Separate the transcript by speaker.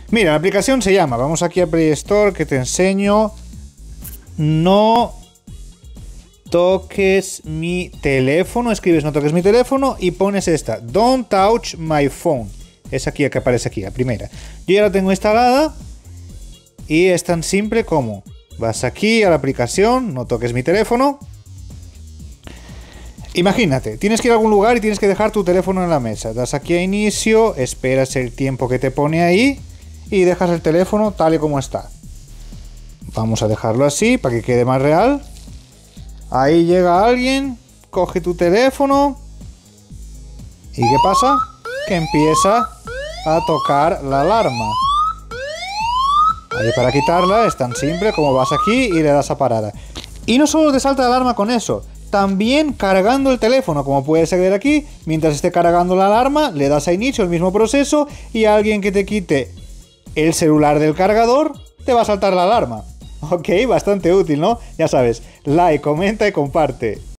Speaker 1: Mira, la aplicación se llama, vamos aquí a Play Store que te enseño. No toques mi teléfono, escribes no toques mi teléfono y pones esta, don't touch my phone. Es aquí que aparece aquí, la primera. Yo ya la tengo instalada y es tan simple como vas aquí a la aplicación, no toques mi teléfono. Imagínate, tienes que ir a algún lugar y tienes que dejar tu teléfono en la mesa. Das aquí a inicio, esperas el tiempo que te pone ahí y dejas el teléfono tal y como está. Vamos a dejarlo así para que quede más real. Ahí llega alguien, coge tu teléfono y ¿qué pasa? Que empieza a tocar la alarma. Ahí para quitarla es tan simple como vas aquí y le das a parada. Y no solo te salta la alarma con eso, también cargando el teléfono, como puedes ver aquí, mientras esté cargando la alarma, le das a inicio, el mismo proceso, y a alguien que te quite el celular del cargador, te va a saltar la alarma. Ok, bastante útil, ¿no? Ya sabes, like, comenta y comparte.